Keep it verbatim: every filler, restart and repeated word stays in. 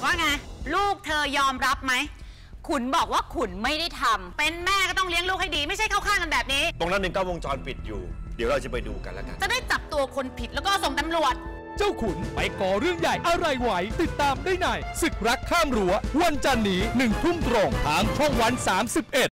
ว่าไงลูกเธอยอมรับไหมขุนบอกว่าขุนไม่ได้ทำเป็นแม่ก็ต้องเลี้ยงลูกให้ดีไม่ใช่เข้าข้างกันแบบนี้ตรงนั้นมีกล้องวงจรปิดอยู่เดี๋ยวเราจะไปดูกันแล้วกันจะได้จับตัวคนผิดแล้วก็ส่งตำรวจเจ้าขุนไปก่อเรื่องใหญ่อะไรไหวติดตามได้ในศึกรักข้ามรั้ววันจันทร์นี้หนึ่งทุ่มตรงทางช่องวันสามสิบเอ็ด